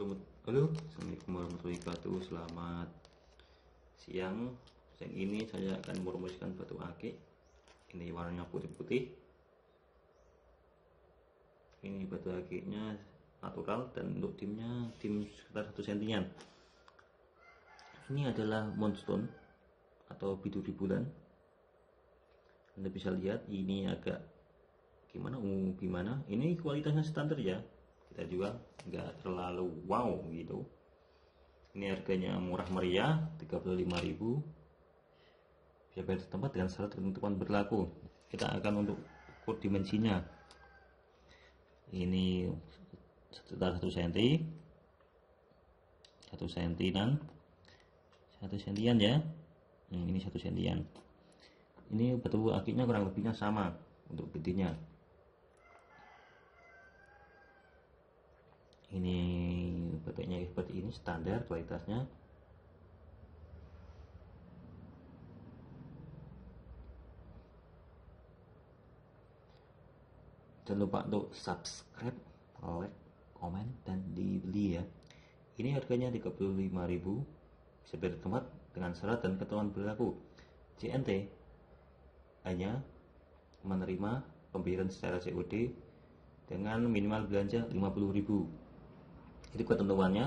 Assalamualaikum warahmatullahi wabarakatuh. Selamat siang. Siang ini saya akan merumuskan batu akik. Ini warnanya putih-putih. Ini batu akiknya natural dan untuk timnya tim sekitar 1 cm. Ini adalah moonstone atau biduri bulan. Anda bisa lihat ini agak gimana. Ini kualitasnya standar ya, kita jual nggak terlalu wow gitu. Ini harganya murah meriah, 35.000. Bisa bayar di tempat dengan syarat ketentuan berlaku. Kita akan untuk ukur dimensinya. Ini sekitar 1 cm, 1 cm-an, 1 cm ya. Ini 1 cm. Ini batu akiknya kurang lebihnya sama untuk gedenya. Ini batuknya seperti ini, standar kualitasnya. Jangan lupa untuk subscribe, like, komen, dan dibeli ya. Ini harganya 35.000. Bisa beli tempat dengan syarat dan ketentuan berlaku. JNT hanya menerima pembayaran secara COD dengan minimal belanja 50.000. Itu ketentuannya.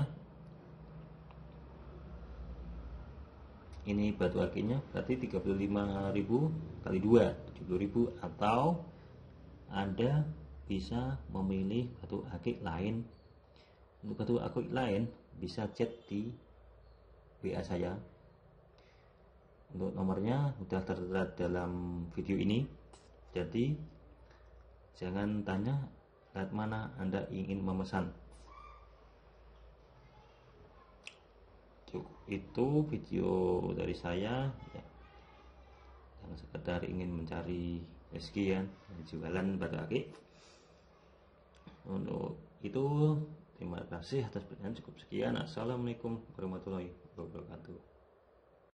Ini batu akiknya berarti 35.000 kali 2 70.000, atau Anda bisa memilih batu akik lain. Untuk batu akik lain bisa chat di WA saya. Untuk nomornya sudah tertera dalam video ini. Jadi jangan tanya lewat mana Anda ingin memesan. Itu video dari saya ya. Jangan sekedar ingin mencari rezeki ya, jualan batu akik. Untuk itu terima kasih atas perhatian. Cukup sekian. Assalamualaikum warahmatullahi wabarakatuh.